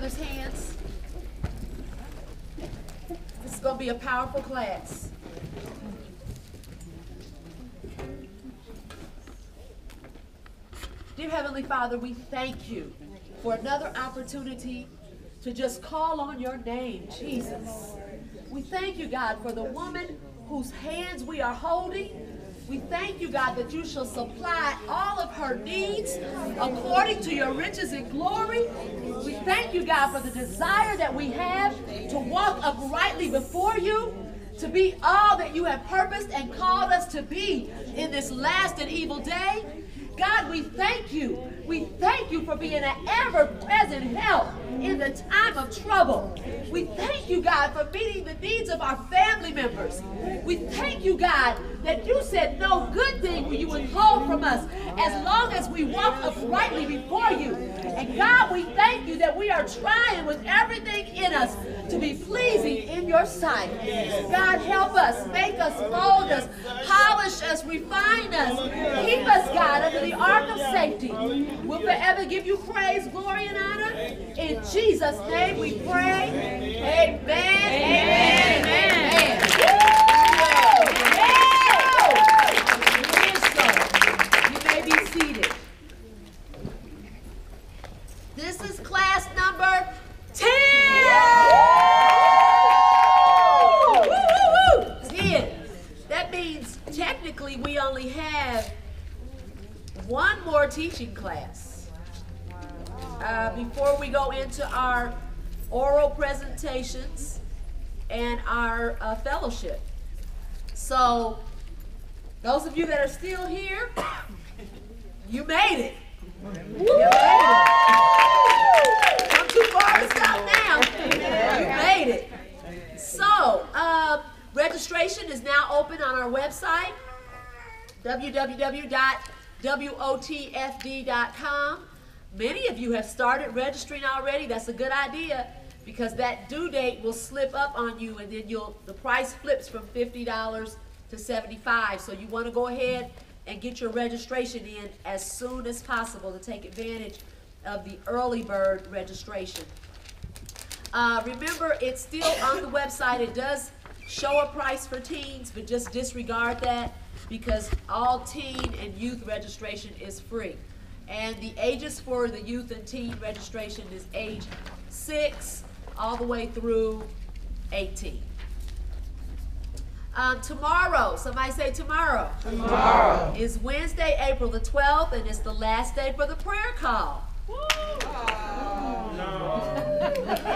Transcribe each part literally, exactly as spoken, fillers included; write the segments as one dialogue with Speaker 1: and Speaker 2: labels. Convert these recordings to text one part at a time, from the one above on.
Speaker 1: other's hands. This is going to be a powerful class. Dear Heavenly Father, we thank you for another opportunity to just call on your name, Jesus. We thank you, God, for the woman whose hands we are holding. We thank you, God, that you shall supply all of her needs according to your riches and glory. We thank you, God, for the desire that we have to walk uprightly before you, to be all that you have purposed and called us to be in this last and evil day. God, we thank you. We thank you for being an ever-present help in the time of trouble. We thank you, God, for meeting the needs of our family members. We thank you, God, that you said no good thing will you withhold from us as long as we walk uprightly before you. And God, we thank you that we are trying with everything in us to be pleasing in your sight. God, help us, make us, mold us, polish us, refine us. Keep us, God, under the ark of safety. We'll forever give you praise, glory, and honor. In Jesus' name we pray. Amen. Amen. Amen. Amen. You may be seated. This is class number ten. ten. That means technically we only have one more teaching class uh, before we go into our oral presentations and our uh, fellowship. So those of you that are still here, you made it. You made it. Come too far to stop now. You made it. So uh, registration is now open on our website, w w w dot W O T F D dot com. Many of you have started registering already. That's a good idea because that due date will slip up on you, and then you'll the price flips from fifty dollars to seventy-five dollars. So you want to go ahead and get your registration in as soon as possible to take advantage of the early bird registration. Uh, remember, it's still on the website. It does show a price for teens, but just disregard that, because all teen and youth registration is free. And the ages for the youth and teen registration is age six all the way through eighteen. Um, tomorrow, somebody say tomorrow. Tomorrow. Is Wednesday, April the twelfth, and it's the last day for the prayer call. Woo! Oh, no.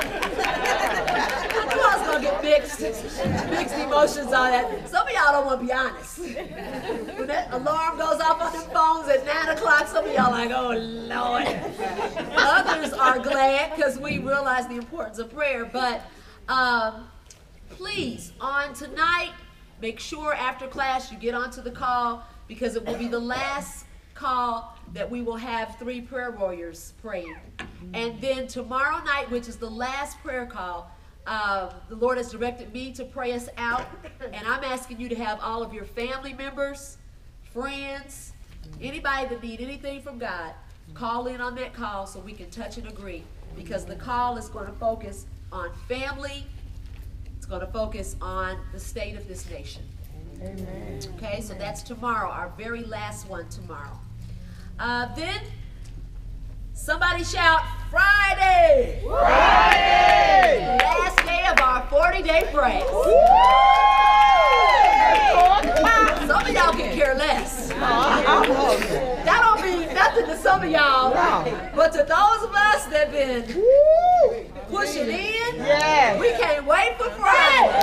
Speaker 1: I knew I was going to get mixed, mixed emotions on that. Some of y'all don't want to be honest. When that alarm goes off on the phones at nine o'clock, some of y'all like, oh, Lord. Others are glad because we realize the importance of prayer. But um, please, on tonight, make sure after class you get onto the call, because it will be the last call that we will have three prayer warriors praying. And then tomorrow night, which is the last prayer call, uh, the Lord has directed me to pray us out, and I'm asking you to have all of your family members, friends, anybody that need anything from God, call in on that call so we can touch and agree, because the call is going to focus on family. It's going to focus on the state of this nation. Amen. Okay, so that's tomorrow, our very last one tomorrow. Uh, then, somebody shout, Friday! Friday! The last day of our forty-day praise. Some of y'all can care less. That don't mean nothing to some of y'all, but to those of us that have been pushing in, yes. We can't wait for Friday.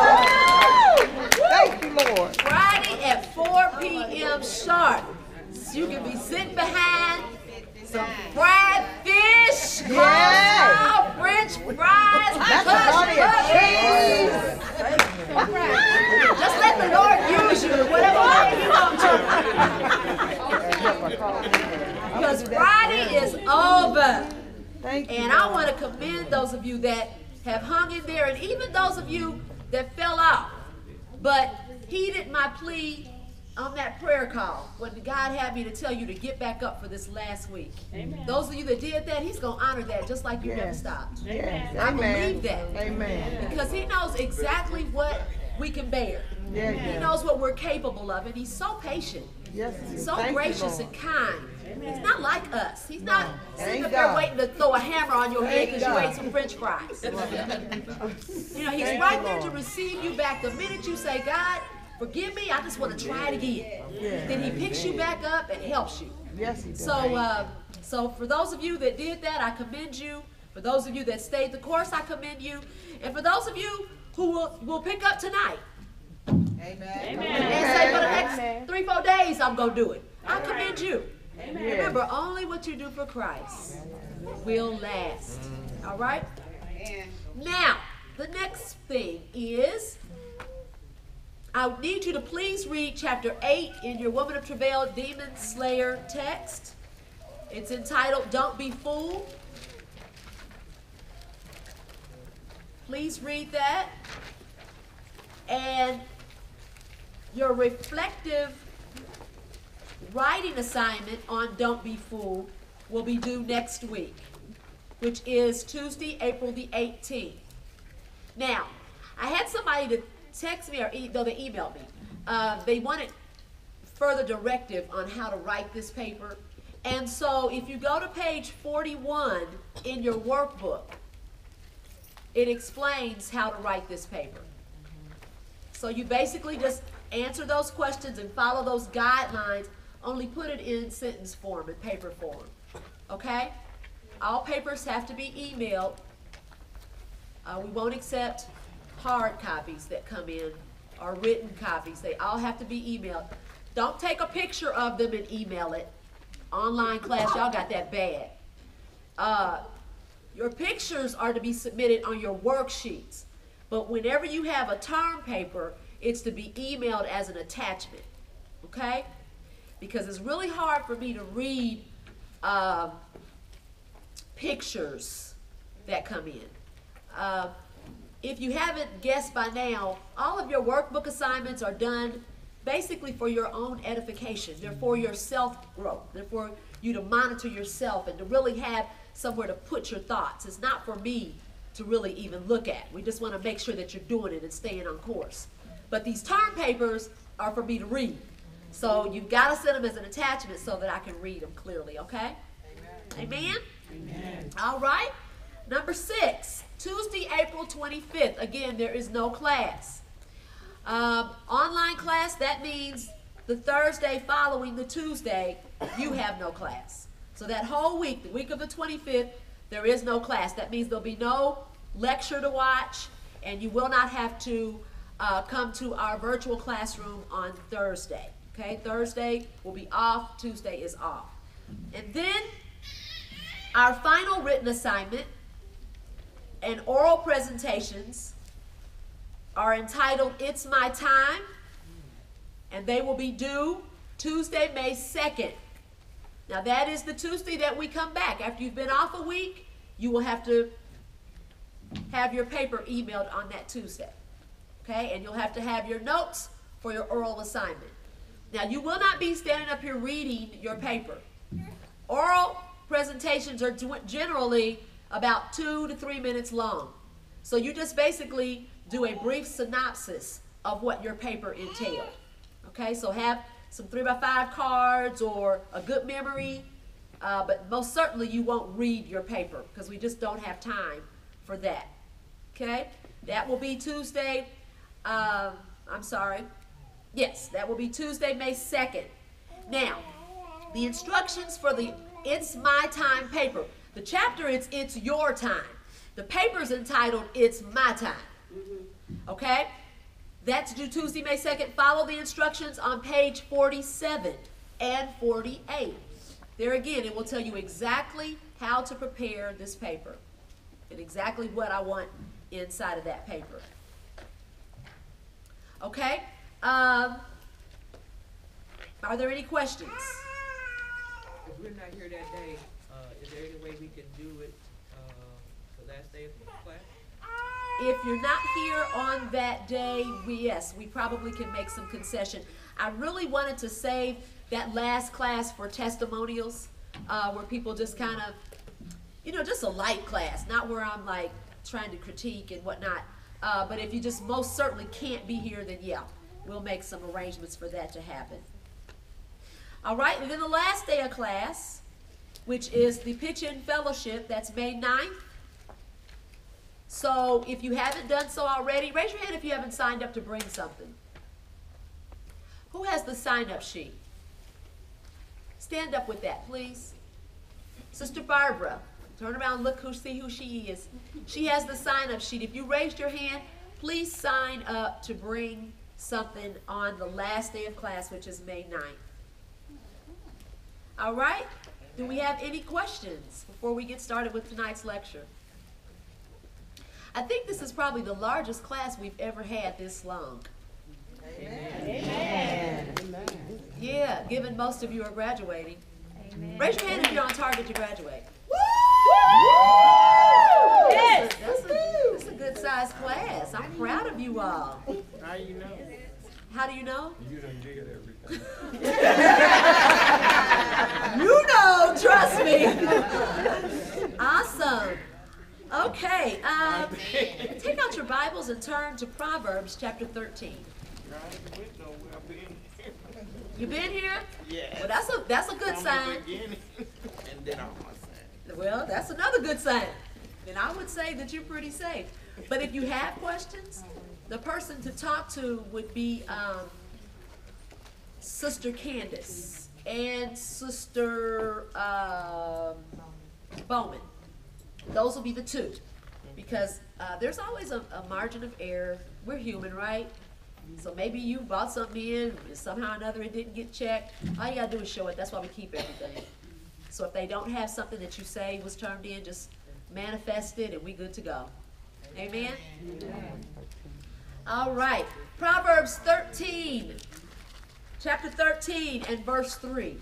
Speaker 2: Thank you, Lord.
Speaker 1: Friday at four p m sharp. So you can be sitting behind some fried fish, coleslaw, French fries, hush cheese. Just let the Lord use you whatever way you want to. Because Friday is over.
Speaker 2: Thank you,
Speaker 1: and I want to commend those of you that have hung in there, and even those of you that fell out but heeded my plea on that prayer call when God had me to tell you to get back up for this last week.
Speaker 2: Amen.
Speaker 1: Those of you that did that, he's going to honor that just like you
Speaker 3: Yes.
Speaker 1: never stopped.
Speaker 3: Yes.
Speaker 1: I
Speaker 3: Amen.
Speaker 1: believe that.
Speaker 3: Amen.
Speaker 1: Because he knows exactly what we can bear.
Speaker 3: Yes,
Speaker 1: He
Speaker 3: yes.
Speaker 1: knows what we're capable of, and he's so patient.
Speaker 3: Yes,
Speaker 1: So
Speaker 3: thank you,
Speaker 1: gracious
Speaker 3: Lord.
Speaker 1: and kind. He's not like us. He's not sitting
Speaker 3: Thank
Speaker 1: up there
Speaker 3: God.
Speaker 1: waiting to throw a hammer on your head
Speaker 3: Thank
Speaker 1: because you
Speaker 3: God.
Speaker 1: ate some French fries. You know, he's
Speaker 3: Thank
Speaker 1: right
Speaker 3: you,
Speaker 1: there to
Speaker 3: Lord.
Speaker 1: receive you back the minute you say, God, forgive me, I just want to try it again.
Speaker 3: Yes.
Speaker 1: Then he picks you back up and helps you.
Speaker 3: Yes, he does.
Speaker 1: So, uh, so for those of you that did that, I commend you. For those of you that stayed the course, I commend you. And for those of you who will, will pick up tonight
Speaker 2: Amen.
Speaker 1: and say for the next three, four days, I'm going to do it, I commend you.
Speaker 3: Yes.
Speaker 1: Remember, only what you do for Christ will last. All right? Now, the next thing is, I need you to please read chapter eight in your Woman of Travail Demon Slayer text. It's entitled, Don't Be Fooled. Please read that. And your reflective writing assignment on Don't Be Fooled will be due next week, which is Tuesday, April the eighteenth. Now, I had somebody to text me, or e though they emailed me. Uh, they wanted further directive on how to write this paper. And so if you go to page forty-one in your workbook, it explains how to write this paper. So you basically just answer those questions and follow those guidelines, only put it in sentence form and paper form. Okay? All papers have to be emailed. Uh, we won't accept hard copies that come in or written copies. They all have to be emailed. Don't take a picture of them and email it. Online class, y'all got that bad. Uh, your pictures are to be submitted on your worksheets. But whenever you have a term paper, it's to be emailed as an attachment. Okay? Because it's really hard for me to read uh, pictures that come in. Uh, if you haven't guessed by now, all of your workbook assignments are done basically for your own edification. They're for your self-growth. They're for you to monitor yourself and to really have somewhere to put your thoughts. It's not for me to really even look at. We just want to make sure that you're doing it and staying on course. But these term papers are for me to read. So you've got to send them as an attachment so that I can read them clearly, okay? Amen? Amen? Amen. All right. Number six, Tuesday, April twenty-fifth. Again, there is no class. Um, online class, that means the Thursday following the Tuesday, you have no class. So that whole week, the week of the twenty-fifth, there is no class. That means there'll be no lecture to watch, and you will not have to uh, come to our virtual classroom on Thursday. Okay, Thursday will be off, Tuesday is off. And then our final written assignment and oral presentations are entitled It's My Time, and they will be due Tuesday, May second. Now that is the Tuesday that we come back. After you've been off a week, you will have to have your paper emailed on that Tuesday. Okay, and you'll have to have your notes for your oral assignment. Now you will not be standing up here reading your paper. Oral presentations are generally about two to three minutes long. So you just basically do a brief synopsis of what your paper entailed. Okay, so have some three by five cards or a good memory, uh, but most certainly you won't read your paper because we just don't have time for that. Okay, that will be Tuesday, um, I'm sorry, yes, that will be Tuesday, May second. Now, the instructions for the It's My Time paper, the chapter is It's Your Time. The paper is entitled It's My Time. Okay? That's due Tuesday, May second. Follow the instructions on page forty-seven and forty-eight. There again, it will tell you exactly how to prepare this paper and exactly what I want inside of that paper. Okay? Um, are there any questions?
Speaker 4: If we're not here that day, uh, is there any way we can do it uh, the last day of the class?
Speaker 1: if you're not here on that day, we, yes, we probably can make some concession. I really wanted to save that last class for testimonials, uh, where people just kind of, you know, just a light class, not where I'm like trying to critique and whatnot. Uh, but if you just most certainly can't be here, then yeah, we'll make some arrangements for that to happen. All right, and then the last day of class, which is the pitch-in fellowship, that's May ninth. So if you haven't done so already, raise your hand if you haven't signed up to bring something. Who has the sign-up sheet? Stand up with that, please. Sister Barbara, turn around, look who, see who she is. She has the sign-up sheet. If you raised your hand, please sign up to bring something on the last day of class, which is May ninth. All right? Do we have any questions before we get started with tonight's lecture? I think this is probably the largest class we've ever had this long.
Speaker 2: Amen. Amen.
Speaker 1: Yeah, given most of you are graduating. Amen. Raise your hand if you're on target to graduate. Woo! Yes. That's, a, that's, a, that's a good sized class. I'm proud of you all.
Speaker 2: How do you know?
Speaker 1: How do you know?
Speaker 2: You done did everything.
Speaker 1: You know, trust me. Awesome. Okay, um, take out your Bibles and turn to Proverbs chapter thirteen. You been here?
Speaker 2: Yes.
Speaker 1: Well, that's a that's a good sign.
Speaker 2: And then on my side.
Speaker 1: Well, that's another good sign. Then I would say that you're pretty safe. But if you have questions, the person to talk to would be um, Sister Candace and Sister um, Bowman. Those will be the two, because uh, there's always a, a margin of error. We're human, right? So maybe you bought something in, and somehow or another it didn't get checked. All you gotta do is show it. That's why we keep everything. So if they don't have something that you say was turned in, just manifest it, and we good to go. Amen? Amen. All right. Proverbs thirteen, chapter thirteen, and verse three.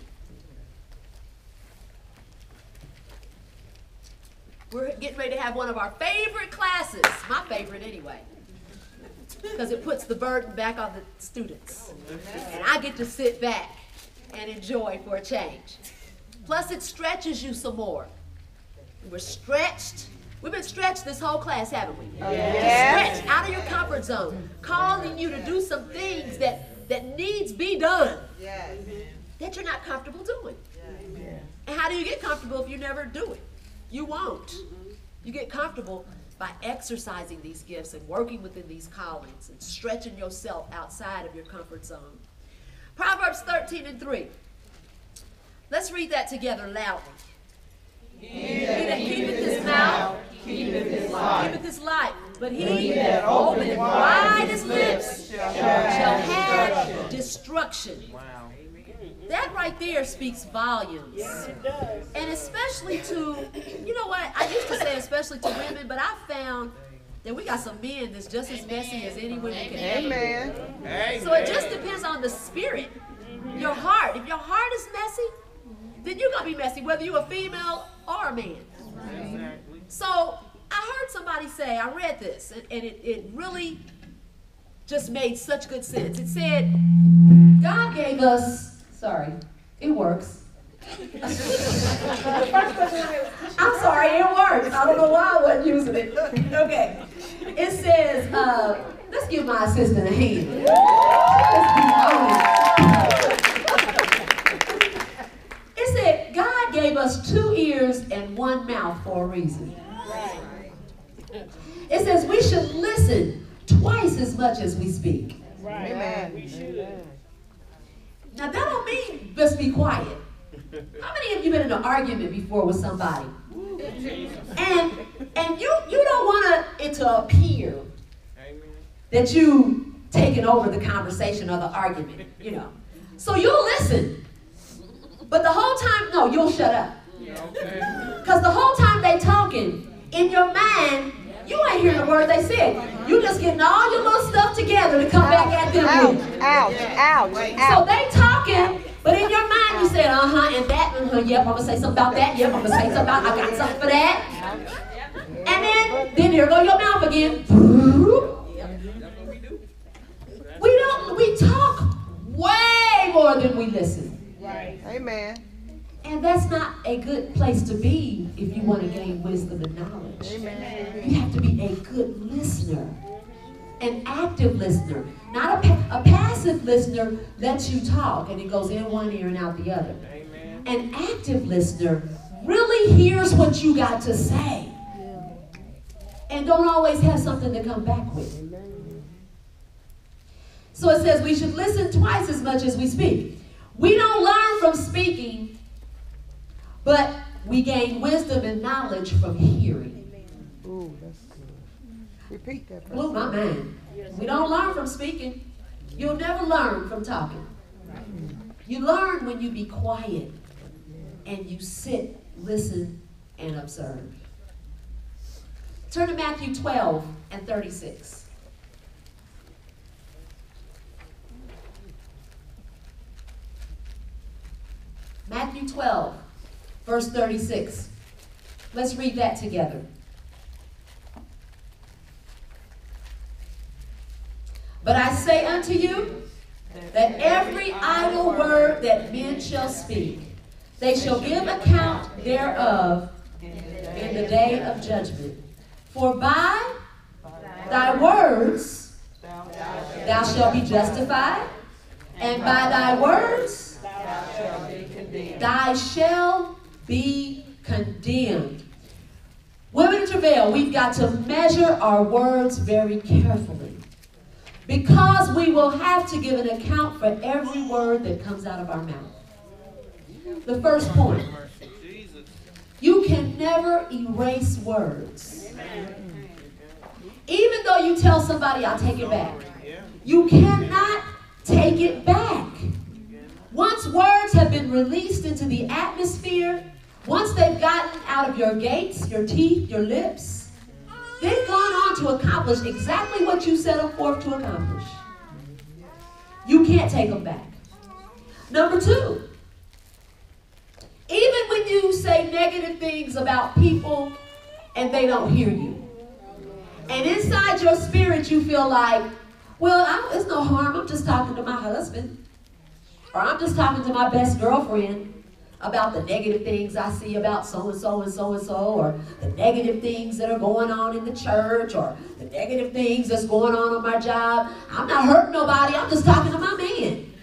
Speaker 1: We're getting ready to have one of our favorite classes, my favorite anyway, because it puts the burden back on the students. And I get to sit back and enjoy for a change. Plus it stretches you some more. We're stretched. We've been stretched this whole class, haven't we?
Speaker 3: Yes.
Speaker 1: Stretched out of your comfort zone, calling you to do some things that, that needs be done,
Speaker 3: Yes.
Speaker 1: that you're not comfortable doing.
Speaker 3: Yes.
Speaker 1: And how do you get comfortable if you never do it? You won't. You get comfortable by exercising these gifts and working within these callings and stretching yourself outside of your comfort zone. Proverbs thirteen and three. Let's read that together loudly. He that keepeth his mouth,
Speaker 3: Keepeth his life.
Speaker 1: keepeth his life, but he
Speaker 3: He
Speaker 1: that
Speaker 3: that
Speaker 1: openeth
Speaker 3: openeth
Speaker 1: wide his lips
Speaker 3: shall
Speaker 1: shall
Speaker 3: have
Speaker 1: have destruction.
Speaker 2: Wow.
Speaker 1: That right there speaks volumes.
Speaker 5: Yes, it does.
Speaker 1: And especially to, you know what, I used to say especially to women, but I found that we got some men that's just as messy as any women can ever be.
Speaker 3: Amen.
Speaker 2: Amen.
Speaker 1: So it just depends on the spirit, your heart. If your heart is messy, then you're going to be messy, whether you're a female or a man.
Speaker 2: Exactly.
Speaker 1: So I heard somebody say, I read this, and, and it, it really just made such good sense. It said, God gave us, sorry, it works. I'm sorry, it works. I don't know why I wasn't using it. Okay. It says, uh, let's give my assistant a hand. Let's be honest. It said, God gave us two ears and one mouth for a reason. It says we should listen twice as much as we speak.
Speaker 5: Right.
Speaker 3: Amen.
Speaker 5: We should.
Speaker 1: Now that don't mean just be quiet. How many of you been in an argument before with somebody? And and you you don't want it to appear that you taking over the conversation or the argument, you know. So you'll listen. But the whole time, no, you'll shut up. Because the whole time they talking, in your mind, you ain't hearing the word they said. You just getting all your little stuff together to come back at them
Speaker 3: Ouch,
Speaker 1: with.
Speaker 3: ouch, ouch,
Speaker 1: So
Speaker 3: ouch.
Speaker 1: they talking, but in your mind you said, uh-huh, and that, uh-huh, yep, I'm going to say something about that, yep, I'm going to say something about, I got something for that. And then Then here go your mouth again.
Speaker 4: That's what we do.
Speaker 1: We don't, we talk way more than we listen.
Speaker 3: Amen.
Speaker 1: And that's not a good place to be if you want to gain wisdom and knowledge.
Speaker 3: Amen.
Speaker 1: You have to be a good listener, an active listener. Not a, pa- a passive listener lets you talk and it goes in one ear and out the other.
Speaker 2: Amen.
Speaker 1: An active listener really hears what you got to say and don't always have something to come back with. So it says we should listen twice as much as we speak. We don't learn from speaking, but we gain wisdom and knowledge from hearing.
Speaker 3: Ooh, that's good. Repeat that.
Speaker 1: Blew my mind. We don't learn from speaking. You'll never learn from talking. You learn when you be quiet and you sit, listen, and observe. Turn to Matthew twelve and thirty-six. Matthew twelve, verse thirty-six. Let's read that together. But I say unto you, that every idle word that men shall speak, they shall give account thereof in the day of judgment. For by thy words thou shalt be justified, and by thy words thou shalt be condemned. Women in travail, we've got to measure our words very carefully, because we will have to give an account for every word that comes out of our mouth. The first point, you can never erase words. Even though you tell somebody, I'll take it back, you cannot take it back. Once words have been released into the atmosphere, once they've gotten out of your gates, your teeth, your lips, they've gone on to accomplish exactly what you set them forth to accomplish. You can't take them back. Number two, even when you say negative things about people and they don't hear you, and inside your spirit you feel like, well, I, it's no harm, I'm just talking to my husband, or I'm just talking to my best girlfriend about the negative things I see about so-and-so and so-and-so, or the negative things that are going on in the church, or the negative things that's going on on my job. I'm not hurting nobody, I'm just talking to my man.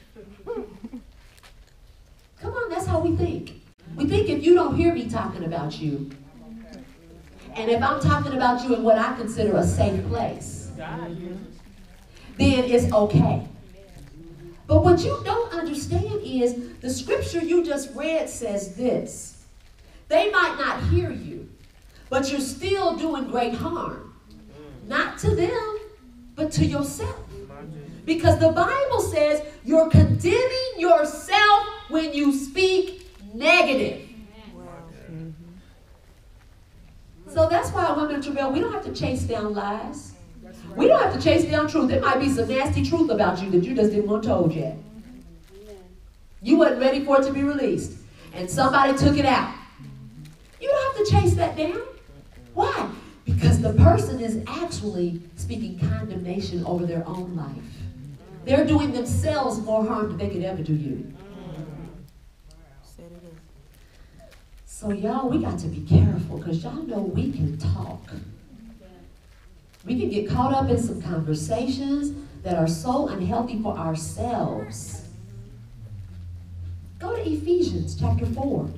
Speaker 1: Come on, that's how we think. We think if you don't hear me talking about you, and if I'm talking about you in what I consider a safe place, then it's okay. But what you don't understand is the scripture you just read says this. They might not hear you, but you're still doing great harm. Not to them, but to yourself. Because the Bible says you're condemning yourself when you speak negative. So that's why women in travail, we don't have to chase down lies. We don't have to chase down truth. There might be some nasty truth about you that you just didn't want told yet. You wasn't ready for it to be released, and somebody took it out. You don't have to chase that down. Why? Because the person is actually speaking condemnation over their own life. They're doing themselves more harm than they could ever do you. So y'all, we got to be careful, because y'all know we can talk. We can get caught up in some conversations that are so unhealthy for ourselves. Go to Ephesians chapter four.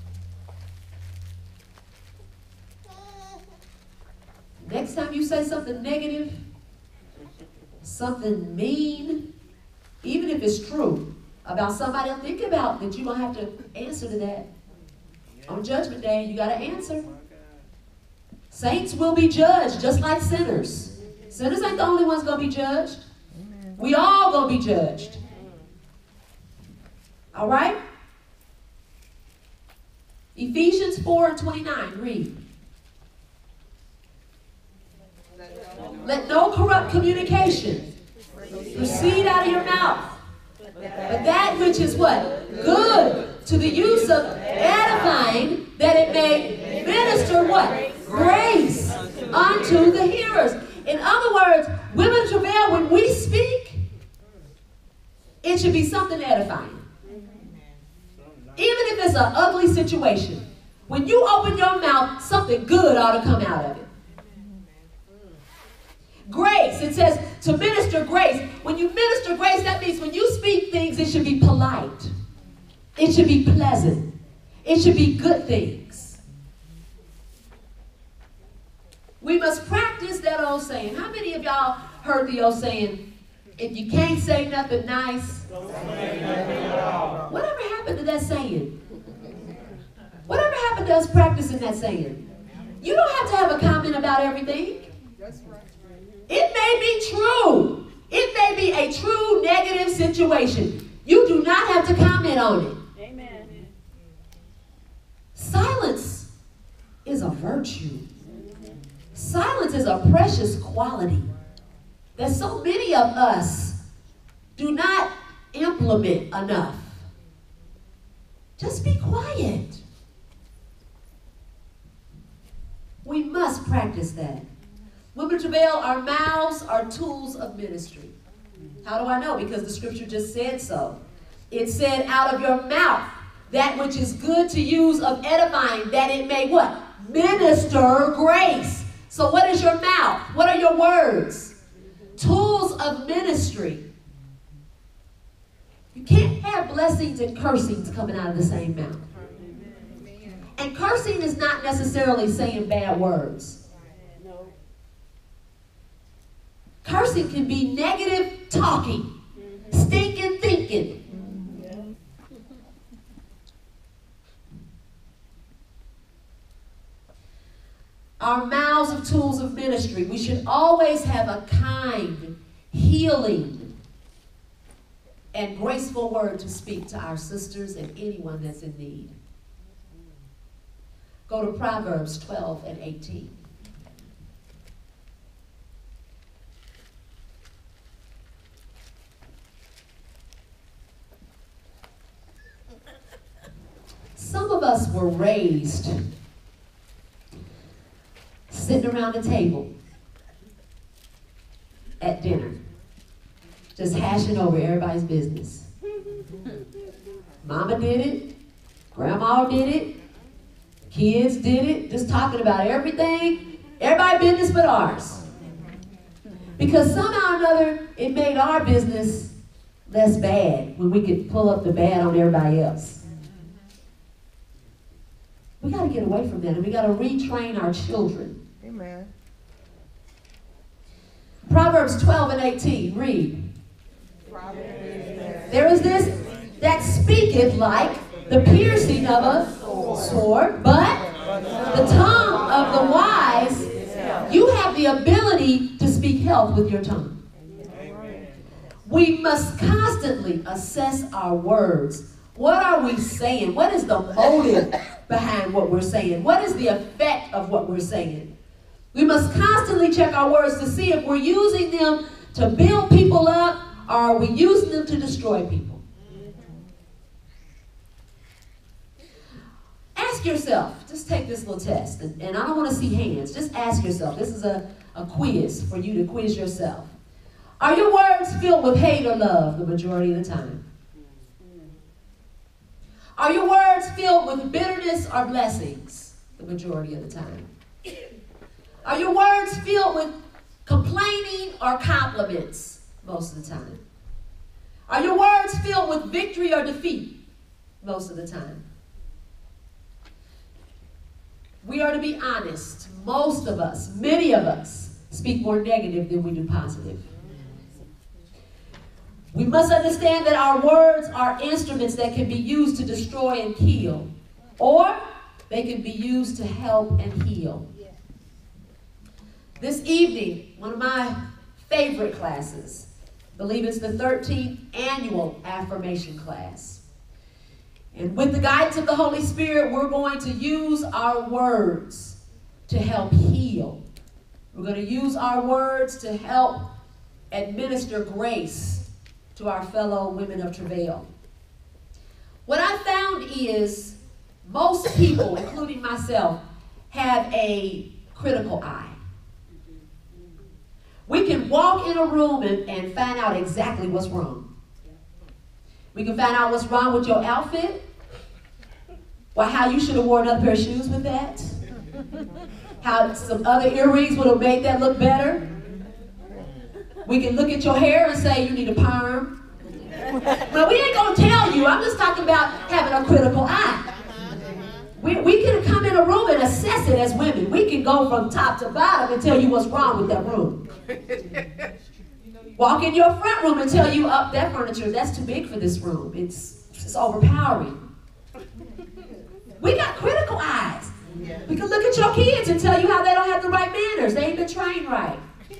Speaker 1: Next time you say something negative, something mean, even if it's true, about somebody, think about that you're going to have to answer to that. On Judgment Day, you got to answer. Saints will be judged just like sinners. Sinners ain't the only ones going to be judged. We all going to be judged. All right? Ephesians four and twenty-nine, read. Let no corrupt communication proceed out of your mouth, but that which is what? Good to the use of edifying, that it may minister what? Grace unto the hearers. In other words, women of travail, when we speak, it should be something edifying. Even if it's an ugly situation, when you open your mouth, something good ought to come out of it. Grace, it says to minister grace. When you minister grace, that means when you speak things, it should be polite. It should be pleasant. It should be good things. We must practice that old saying. How many of y'all heard the old saying, if you can't say nothing nice, don't say nothing at all. Whatever happened to that saying? Whatever happened to us practicing that saying? You don't have to have a comment about everything. It may be true. It may be a true negative situation. You do not have to comment on it.
Speaker 5: Amen.
Speaker 1: Silence is a virtue. Silence is a precious quality that so many of us do not implement enough. Just be quiet. We must practice that. Women travail, our mouths are tools of ministry. How do I know? Because the scripture just said so. It said, out of your mouth, that which is good to use of edifying, that it may what? Minister grace. So what is your mouth? What are your words? Tools of ministry. You can't have blessings and cursings coming out of the same mouth. And cursing is not necessarily saying bad words. Cursing can be negative talking, stinking thinking. Our mouths are tools of ministry. We should always have a kind, healing, and graceful word to speak to our sisters and anyone that's in need. Go to Proverbs twelve and eighteen. Some of us were raised sitting around the table at dinner, just hashing over everybody's business. Mama did it, grandma did it, kids did it, just talking about everything, everybody's business but ours. Because somehow or another, it made our business less bad when we could pull up the bad on everybody else. We got to get away from that, and we got to retrain our children.
Speaker 3: Amen.
Speaker 1: Proverbs twelve and eighteen, read. There is this that speaketh like the piercing of a sword, but the tongue of the wise, you have the ability to speak health with your tongue. We must constantly assess our words. What are we saying? What is the motive behind what we're saying? What is the effect of what we're saying? We must constantly check our words to see if we're using them to build people up or are we using them to destroy people. Ask yourself, just take this little test, and, and I don't want to see hands. Just ask yourself. This is a, a quiz for you to quiz yourself. Are your words filled with hate or love the majority of the time? Are your words filled with bitterness or blessings the majority of the time? Are your words filled with complaining or compliments most of the time? Are your words filled with victory or defeat most of the time? We are to be honest. Most of us, many of us, speak more negative than we do positive. We must understand that our words are instruments that can be used to destroy and kill, or they can be used to help and heal. This evening, one of my favorite classes, I believe it's the thirteenth annual Affirmation class. And with the guidance of the Holy Spirit, we're going to use our words to help heal. We're going to use our words to help administer grace to our fellow women of travail. What I found is most people, including myself, have a critical eye. We can walk in a room and, and find out exactly what's wrong. We can find out what's wrong with your outfit. Well, how you should have worn another pair of shoes with that. How some other earrings would have made that look better. We can look at your hair and say you need a perm. But we ain't gonna tell you. I'm just talking about having a critical eye. We, we can come in a room and assess it as women. We can go from top to bottom and tell you what's wrong with that room. Walk in your front room and tell you, oh, that furniture, that's too big for this room. It's, it's overpowering. We got critical eyes. We can look at your kids and tell you how they don't have the right manners. They ain't been trained right.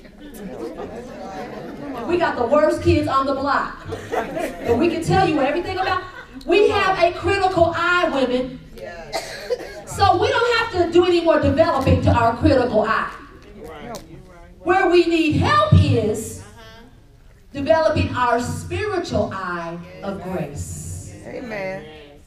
Speaker 1: We got the worst kids on the block. But we can tell you everything about. We have a critical eye, women. So we don't have to do any more developing to our critical eye. Where we need help is developing our spiritual eye of grace.
Speaker 3: Amen.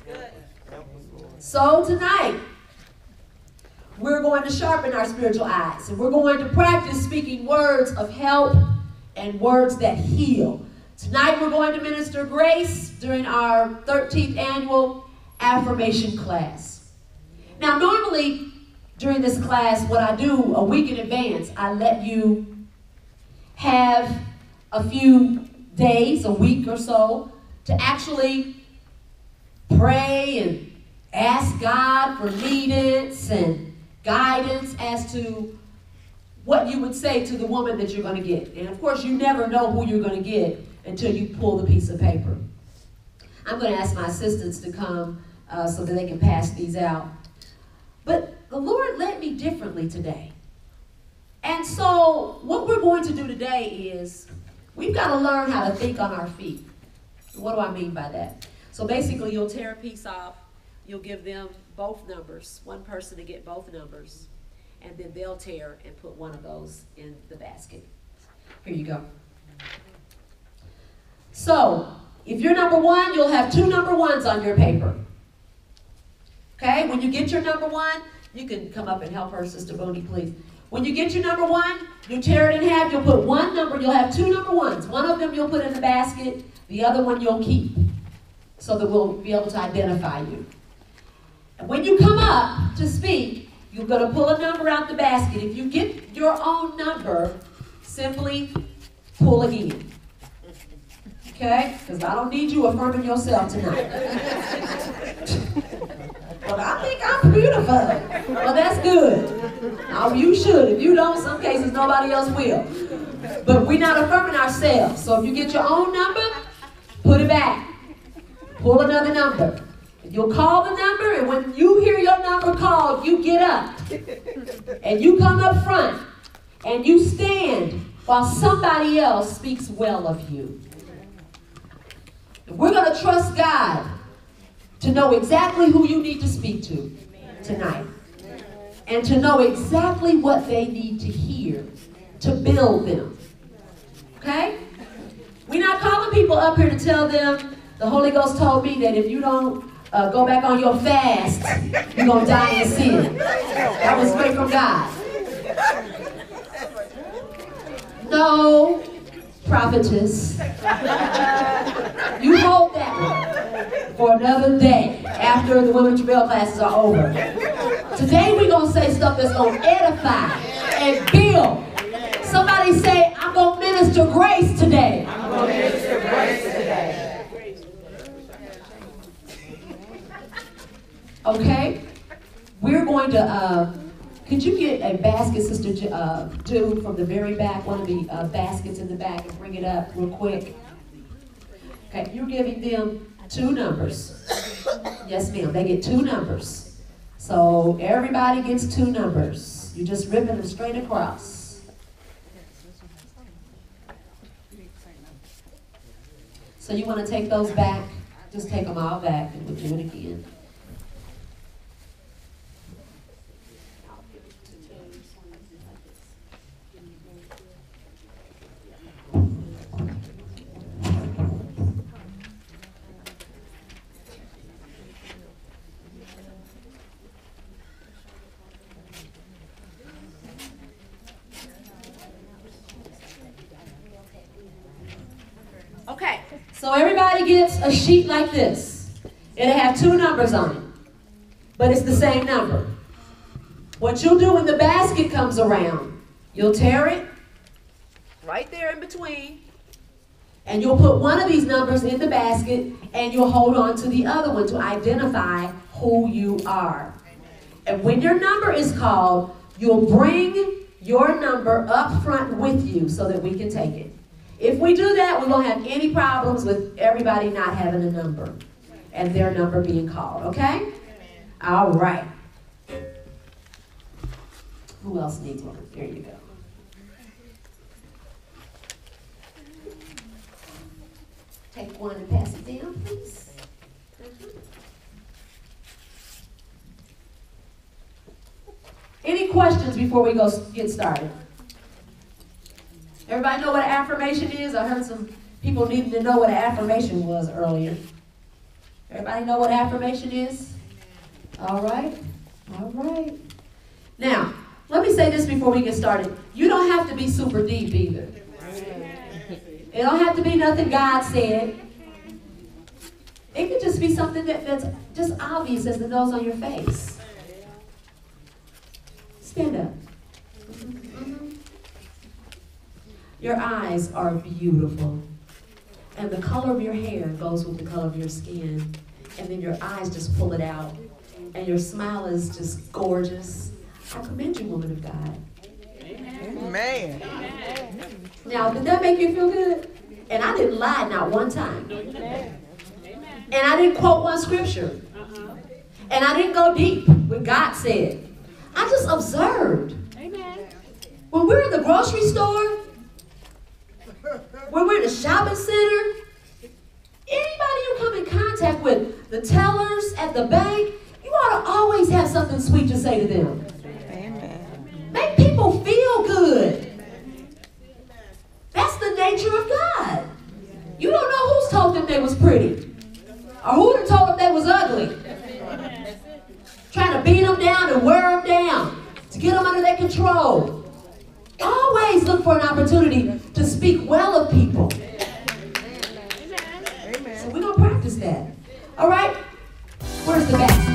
Speaker 1: So tonight, we're going to sharpen our spiritual eyes. And we're going to practice speaking words of help and words that heal. Tonight, we're going to minister grace during our thirteenth annual Affirmation class. Now, normally, during this class, what I do a week in advance, I let you have a few days, a week or so, to actually pray and ask God for leadance and guidance as to what you would say to the woman that you're going to get. And of course, you never know who you're going to get until you pull the piece of paper. I'm going to ask my assistants to come uh, so that they can pass these out. But the Lord led me differently today. And so what we're going to do today is we've got to learn how to think on our feet. What do I mean by that? So basically, you'll tear a piece off. You'll give them both numbers, one person to get both numbers, and then they'll tear and put one of those in the basket. Here you go. So, if you're number one, you'll have two number ones on your paper. Okay? When you get your number one, you can come up and help her, Sister Bonnie, please. When you get your number one, you tear it in half, you'll put one number, you'll have two number ones. One of them you'll put in the basket, the other one you'll keep, so that we'll be able to identify you. And when you come up to speak, you're going to pull a number out the basket. If you get your own number, simply pull again. Okay? Because I don't need you affirming yourself tonight. But I think I'm beautiful. Well, that's good. Oh, you should. If you don't, in some cases, nobody else will. But we're not affirming ourselves. So if you get your own number, put it back. Pull another number. You'll call the number, and when you hear your number called, you get up. And you come up front, and you stand while somebody else speaks well of you. We're going to trust God to know exactly who you need to speak to tonight. And to know exactly what they need to hear to build them. Okay? We're not calling people up here to tell them, the Holy Ghost told me that if you don't uh, go back on your fast, you're going to die in sin. That was straight from God. No, prophetess. You hold that one for another day after the Women's Travail classes are over. Today we're going to say stuff that's going to edify and build. Somebody say, I'm going to minister grace today. I'm going to minister grace today. Okay? We're going to, uh, could you get a basket, Sister J- uh, Do, from the very back, one of the uh, baskets in the back, and bring it up real quick? Okay, you're giving them two numbers. Yes, ma'am, they get two numbers. So everybody gets two numbers. You're just ripping them straight across. So you want to take those back? Just take them all back, and we'll do it again. So everybody gets a sheet like this. It'll have two numbers on it, but it's the same number. What you'll do when the basket comes around, you'll tear it right there in between, and you'll put one of these numbers in the basket, and you'll hold on to the other one to identify who you are. And when your number is called, you'll bring your number up front with you so that we can take it. If we do that, we won't have any problems with everybody not having a number and their number being called, okay? All right. Who else needs one? There you go. Take one and pass it down, please. Any questions before we go get started? Everybody know what an affirmation is? I heard some people needing to know what an affirmation was earlier. Everybody know what affirmation is? All right. All right. Now, let me say this before we get started. You don't have to be super deep either. It don't have to be nothing God said. It could just be something that, that's just obvious as the nose on your face. Stand up. Mm-hmm. Your eyes are beautiful. And the color of your hair goes with the color of your skin. And then your eyes just pull it out. And your smile is just gorgeous. I commend you, woman of God.
Speaker 3: Amen.
Speaker 1: Now, did that make you feel good? And I didn't lie not one time. And I didn't quote one scripture. And I didn't go deep what God said. I just observed. When we're in the grocery store, when we're in the shopping center, anybody you come in contact with, the tellers at the bank, you ought to always have something sweet to say to them.
Speaker 3: Amen.
Speaker 1: Make people feel good. That's the nature of God. You don't know who's told them they was pretty. Or who done told them they was ugly. Trying to beat them down and wear them down. To get them under their control. Always look for an opportunity to speak well of people.
Speaker 3: Amen.
Speaker 1: So we're going to practice that. All right? Where's the back?